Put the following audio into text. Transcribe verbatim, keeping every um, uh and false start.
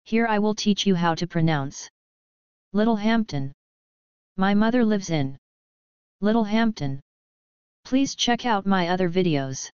Here I will teach you how to pronounce Littlehampton. My mother lives in Littlehampton. Please check out my other videos.